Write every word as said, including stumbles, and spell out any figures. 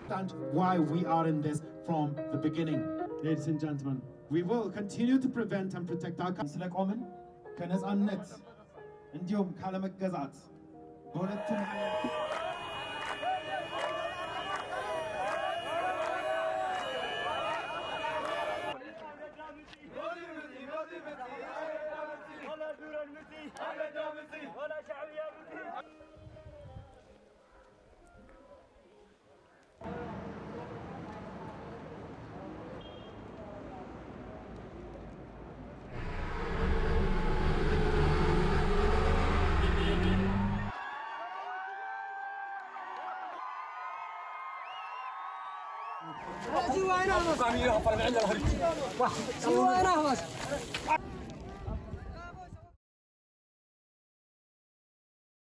understand why we are in this from the beginning. Ladies and gentlemen, we will continue to prevent and protect our country. ስለቆምን ከነጻነት እንዲሁም ካለመገዛት በሁለቱም سوى أنا بس. سوى أنا بس.